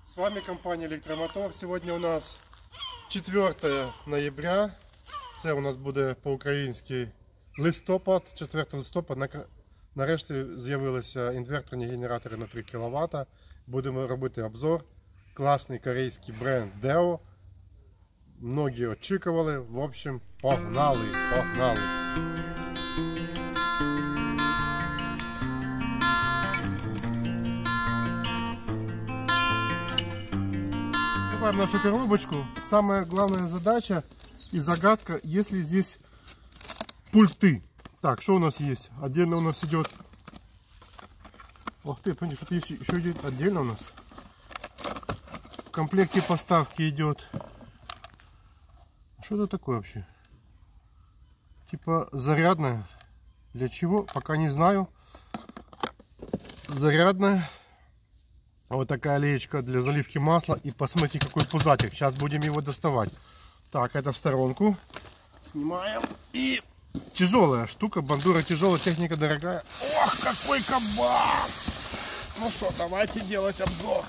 С вами компания Електромотор. Сегодня у нас 4 ноября. Це у нас буде по-українськи листопад, 4 листопада. Нарешті з'явилися інверторні генератори на 3 кВт. Будемо робити обзор. Класний корейський бренд Deo. Многі очікували. В общем, погнали! Открываем нашу коробочку. Самая главная задача и загадка, если здесь пульты. Так, что у нас есть? Отдельно у нас идет. Ох ты, понимаете, что-то есть еще идет отдельно у нас. В комплекте поставки идет. Что это такое вообще? Типа зарядная. Для чего? Пока не знаю. Зарядная. Вот такая леечка для заливки масла. И посмотрите, какой пузатик. Сейчас будем его доставать. Так, это в сторонку. Снимаем. И тяжелая штука. Бандура тяжелая, техника дорогая. Ох, какой кабан! Ну что, давайте делать обзор.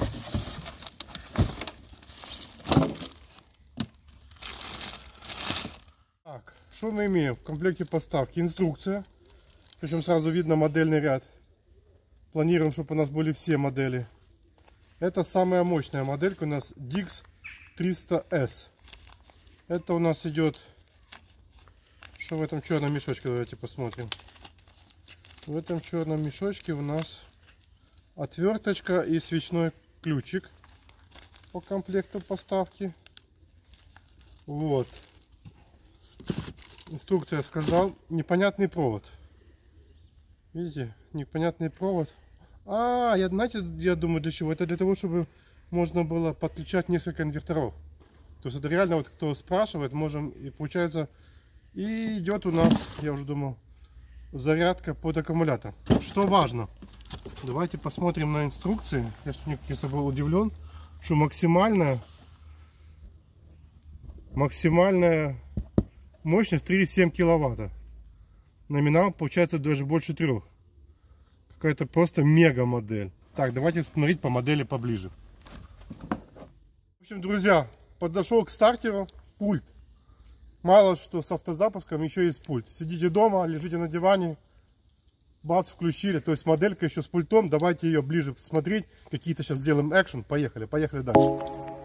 Так, что мы имеем в комплекте поставки? Инструкция. Причем сразу видно модельный ряд. Планируем, чтобы у нас были все модели. Это самая мощная моделька у нас DIX 300S. Это у нас идет... Что в этом черном мешочке? Давайте посмотрим. В этом черном мешочке у нас отверточка и свечной ключик по комплекту поставки. Вот. Инструкция сказал. Непонятный провод. Видите? Непонятный провод. Знаете, я думаю, для чего? Это для того, чтобы можно было подключать несколько инверторов. То есть это реально, вот кто спрашивает, можем, и получается, и идет у нас, я уже думал, зарядка под аккумулятор. Что важно? Давайте посмотрим на инструкции. Я честно был удивлен, что максимальная мощность 3,7 киловатта. Номинал получается даже больше 3. Какая-то просто мега модель. Так, давайте смотреть по модели поближе. В общем, друзья, подошел к стартеру пульт. Мало что с автозапуском, еще есть пульт. Сидите дома, лежите на диване, бац, включили. То есть моделька еще с пультом. Давайте ее ближе смотреть. Какие-то сейчас сделаем экшен. Поехали дальше.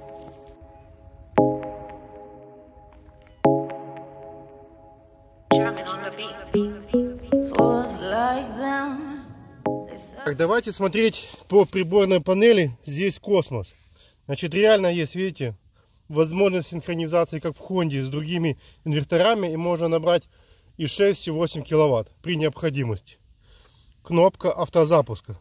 Так, давайте смотреть по приборной панели. Здесь космос. Значит, реально есть, видите, возможность синхронизации, как в Хонде, с другими инверторами. И можно набрать и 6, и 8 киловатт при необходимости. Кнопка автозапуска.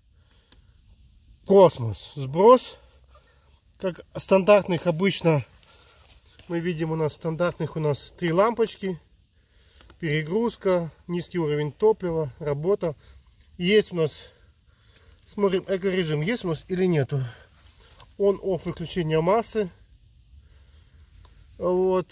Космос. Сброс. Как стандартных обычно мы видим, у нас стандартных 3 лампочки. Перегрузка, низкий уровень топлива, работа. Есть у нас, смотрим, эко-режим есть у нас или нету. Он-офф, выключение массы. Вот.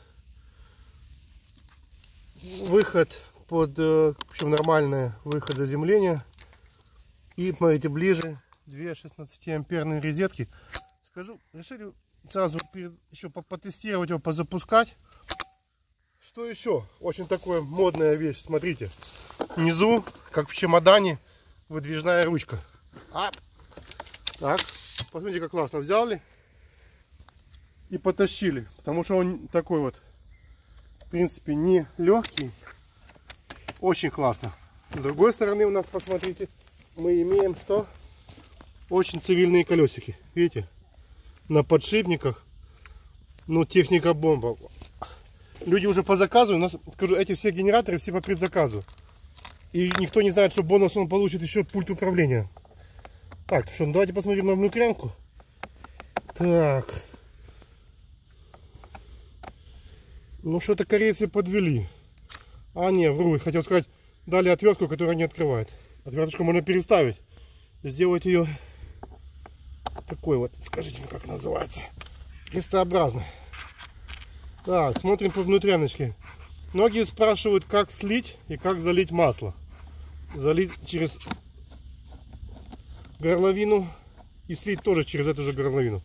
Выход под, причем нормальный выход заземления. И смотрите, ближе 2 16-амперные розетки. Скажу, решили сразу еще потестировать его, позапускать. Что еще? Очень такая модная вещь. Смотрите. Внизу, как в чемодане, выдвижная ручка. Так. Посмотрите, как классно взяли и потащили. Потому что он такой вот, в принципе, не легкий. Очень классно. С другой стороны у нас, посмотрите, мы имеем что? Очень цивильные колесики. Видите? На подшипниках. Ну, техника бомба. Люди уже по заказу, у нас, скажу, эти все генераторы все по предзаказу. И никто не знает, что бонус он получит еще пульт управления. Так, что, давайте посмотрим на внутрянку. Так. Ну, что-то корейцы подвели. Не, вру, хотел сказать, дали отвертку, которая не открывает. Отверточку можно переставить. Сделать ее такой вот, скажите мне, как называется. Крестообразно. Так, смотрим по внутряночке. Многие спрашивают, как слить и как залить масло. Залить через горловину и слить тоже через эту же горловину.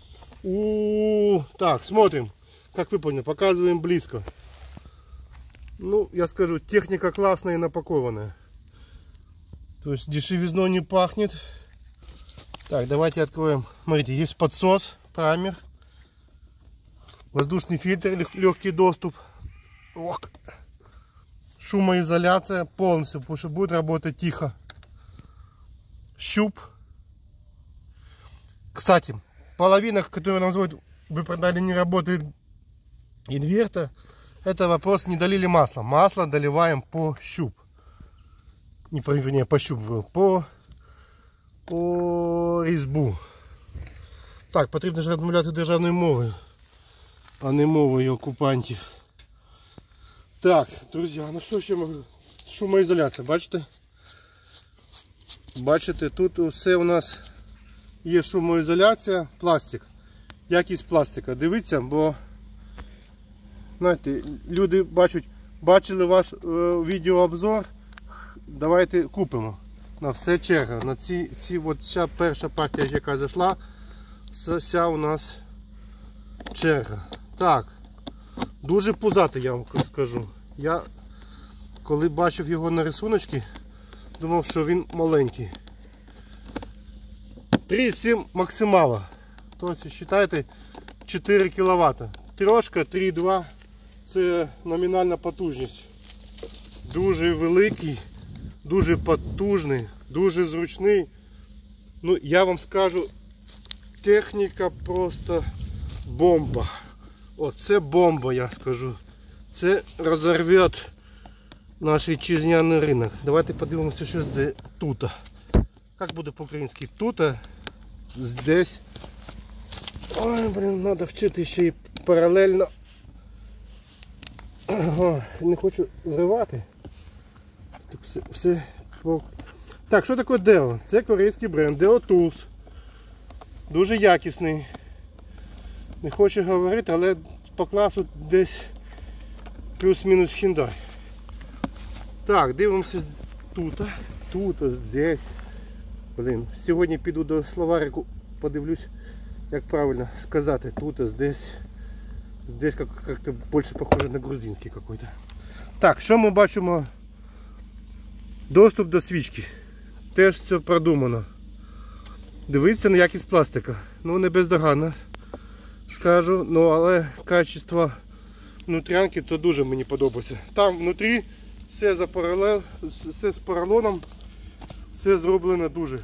Так, смотрим, как выполнено, показываем близко. Ну, я скажу, техника классная и напакованная. То есть дешевизной не пахнет. Так, давайте откроем. Смотрите, есть подсос, праймер, воздушный фильтр, легкий доступ. Ох. Шумоизоляция полностью, потому что будет работать тихо. Щуп. Кстати, половина, которую нам звонят, вы продали, не работает инвертор. Это вопрос, не долили масло. Масло доливаем по щуп. Не по щуп, по різьбу. Так, потрібно ж розмовляти державною мовою, а не мовою окупантів. Так, друзі, ну що ще можу? Шумоізоляція, бачите? Бачите, тут все у нас є шумоізоляція, пластик. Якість пластика. Дивіться, бо знаєте, люди бачили ваш відеообзор, давайте купимо. На все черга. На от ця перша партія, яка зайшла, вся у нас черга. Так, дуже пузатий, я вам скажу. Я коли бачив його на рисуночки, думав, що він маленький. 3,7 максимала. Тобто, вважайте, 4 кВт. Трошка 3,2 це номінальна потужність. Дуже великий, дуже потужний, дуже зручний. Ну, я вам скажу, техніка просто бомба. Оце бомба, я скажу. Це розорве наш вітчизняний ринок. Давайте подивимося, що тут. Як буде по-українськи? Тут, здесь. Ой, блин, треба вчити ще й паралельно. Ага, не хочу зривати. Все. Так, що таке Deo? Це корейський бренд, Deo Tools. Дуже якісний. Не хочу говорити, але по класу десь плюс-мінус Hyundai. Так, дивимося тут. Тут, здесь. Блин, сьогодні піду до словарику, подивлюсь, як правильно сказати. Тут, здесь. Здесь как-то больше похоже на грузинский какой-то. Так, що ми бачимо? Доступ до свічки. Теж все продумано. Дивіться на якість пластика. Ну, не бездоганно, скажу. Ну, але качество внутрянки то дуже мені подобається. Там внутрі все все з поролоном. Все зроблено дуже.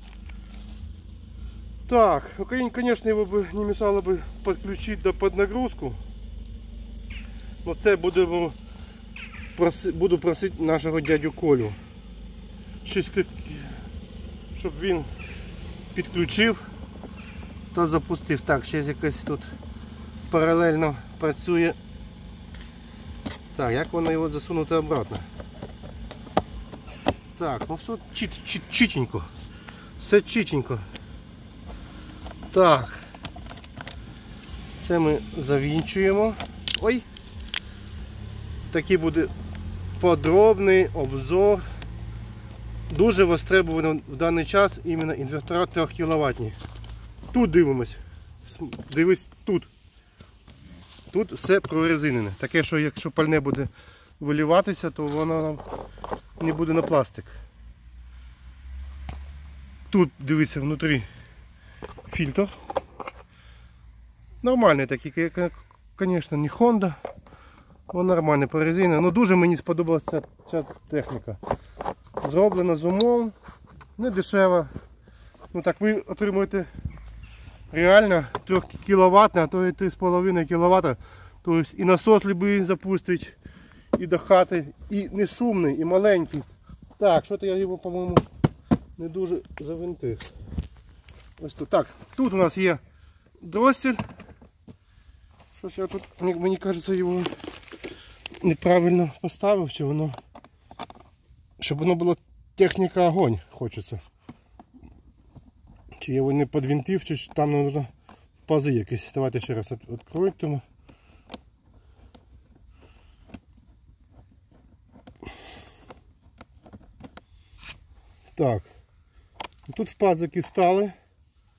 Так, конечно, его бы не мешало бы подключить до поднагрузку. Но це буду просити нашого дядю Колю. Щось, щоб він підключив та запустив. Так, ще якось тут паралельно працює. Так, як воно його засунути обратно? Так, ну все чітенько. Все чітенько. Так, це ми завінчуємо. Ой! Такий буде подробний обзор. Дуже востребовано в даний час іменно інвертора 3 кВт. Тут дивимось. Дивись тут. Тут все прорезинене. Таке, що якщо пальне буде виліватися, то воно не буде на пластик. Тут, дивіться, внутрі фільтр. Нормальний такий, звісно, не Honda. Він нормальний по резині. Але дуже мені сподобалася ця техніка. Зроблена з умом, не дешево. Ну так ви отримуєте реально 3 кВт, а то і 3,5 кВт. Тобто і насос любий запустить, і до хати, і не шумний, і маленький. Так, що-то я його, по-моєму, не дуже завинтив. Ось тут. Так, тут у нас є дроссель. Щось я тут, мені кажеться, його неправильно поставив, чи воно, щоб воно було техніка огонь, хочеться. Чи я його не підвинтив, чи там потрібно пази якісь. Давайте ще раз відкриємо. Так, тут пазики стали.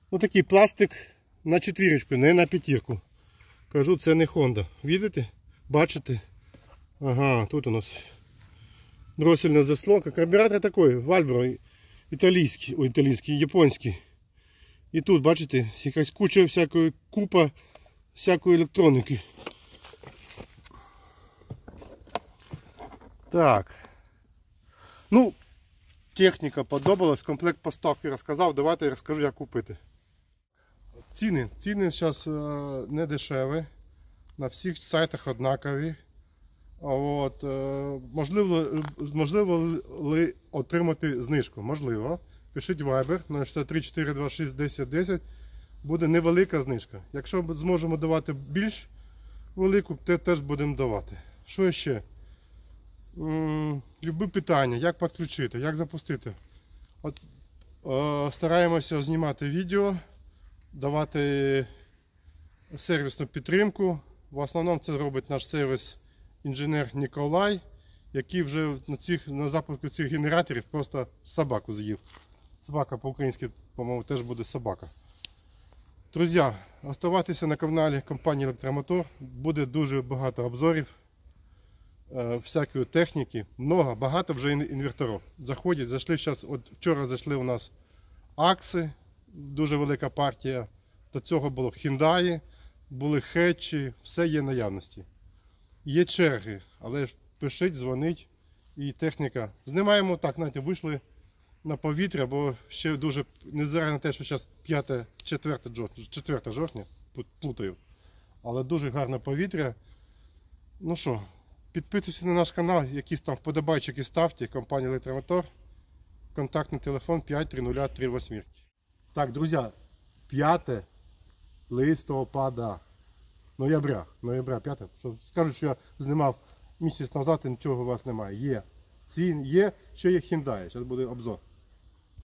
Ну такий пластик на четвірочку, не на п'ятірку. Кажу, це не Honda. Видите? Бачите? Ага, тут у нас дроссельная заслонка. Карбюратор такой, Вальбро, італійський, японський. І тут, бачите, якась купа всякої електроніки. Так. Ну, техніка подобалась, комплект поставки розказав, давайте я розкажу, як купити. Ціни зараз не дешеві, на всіх сайтах однакові. От, можливо ли отримати знижку? Можливо. Пишіть Viber 063-426-1010, буде невелика знижка. Якщо зможемо давати більш велику, то теж будемо давати. Що ще? Любі питання, як підключити, як запустити. От, стараємося знімати відео, давати сервісну підтримку. В основному це робить наш сервіс інженер Ніколай, який вже на запуску цих генераторів просто собаку з'їв. Собака по-українськи, по-моєму, теж буде собака. Друзі, оставайтеся на каналі компанії Електромотор. Буде дуже багато обзорів всякої техніки. Багато вже інверторів. Зайшли зараз, от вчора зайшли у нас Акси, дуже велика партія. До цього було Hyundai, були хетчі, все є наявності. Є черги, але пишіть, дзвоніть і техніка. Знімаємо так, знаєте, вийшли на повітря, бо ще дуже, незважаючи на те, що зараз 4 жовтня, плутаю, але дуже гарне повітря. Ну що, підписуйтесь на наш канал, якісь там вподобайчики ставте, компанія Електромотор, контактний телефон 53038. Так, друзі, 5 листопада. Ноября 5. Скажуть, що я знімав місяць назад і нічого у вас немає. Є. Є, ще є Hyundai. Зараз буде обзор.